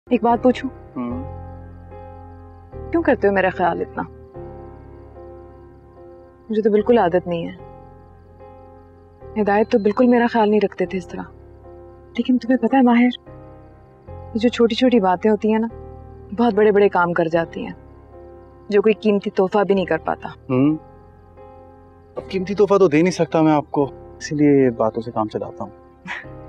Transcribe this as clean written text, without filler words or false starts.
एक बात पूछूं? क्यों करते हो मेरा ख्याल इतना? मुझे तो बिल्कुल आदत नहीं है। हिदायत तो बिल्कुल मेरा ख्याल नहीं रखते थे इस तरह। लेकिन तुम्हें पता है माहिर, ये जो छोटी छोटी बातें होती हैं ना, बहुत बड़े बड़े काम कर जाती हैं, जो कोई कीमती तोहफा भी नहीं कर पाता। अब कीमती तोहफा तो दे नहीं सकता मैं आपको, इसीलिए बातों से काम चलाता हूँ।